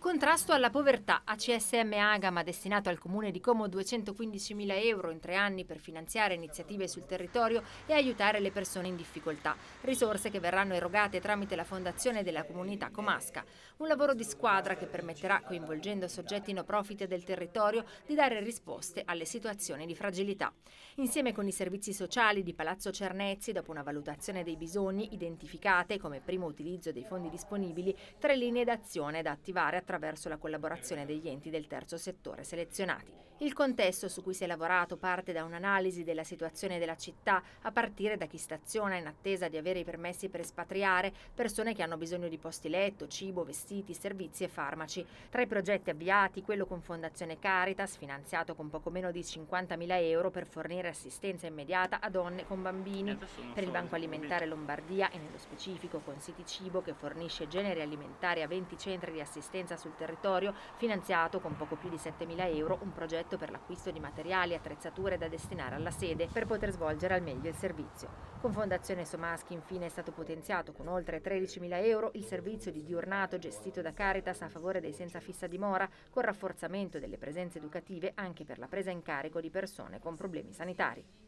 Contrasto alla povertà. ACSM Agam ha destinato al comune di Como 215.000 euro in 3 anni per finanziare iniziative sul territorio e aiutare le persone in difficoltà. Risorse che verranno erogate tramite la fondazione della comunità comasca. Un lavoro di squadra che permetterà, coinvolgendo soggetti no profit del territorio, di dare risposte alle situazioni di fragilità. Insieme con i servizi sociali di Palazzo Cernezzi, dopo una valutazione dei bisogni, identificate come primo utilizzo dei fondi disponibili 3 linee d'azione da attivare attraverso la collaborazione degli enti del terzo settore selezionati. Il contesto su cui si è lavorato parte da un'analisi della situazione della città, a partire da chi staziona in attesa di avere i permessi per espatriare, persone che hanno bisogno di posti letto, cibo, vestiti, servizi e farmaci. Tra i progetti avviati, quello con Fondazione Caritas, finanziato con poco meno di 50.000 euro per fornire assistenza immediata a donne con bambini. Per il Banco Alimentare Lombardia e nello specifico con City Cibo, che fornisce generi alimentari a 20 centri di assistenza sul territorio, finanziato con poco più di 7.000 euro un progetto per l'acquisto di materiali e attrezzature da destinare alla sede per poter svolgere al meglio il servizio. Con Fondazione Somaschi infine è stato potenziato con oltre 13.000 euro il servizio di diurnato gestito da Caritas a favore dei senza fissa dimora, con rafforzamento delle presenze educative anche per la presa in carico di persone con problemi sanitari.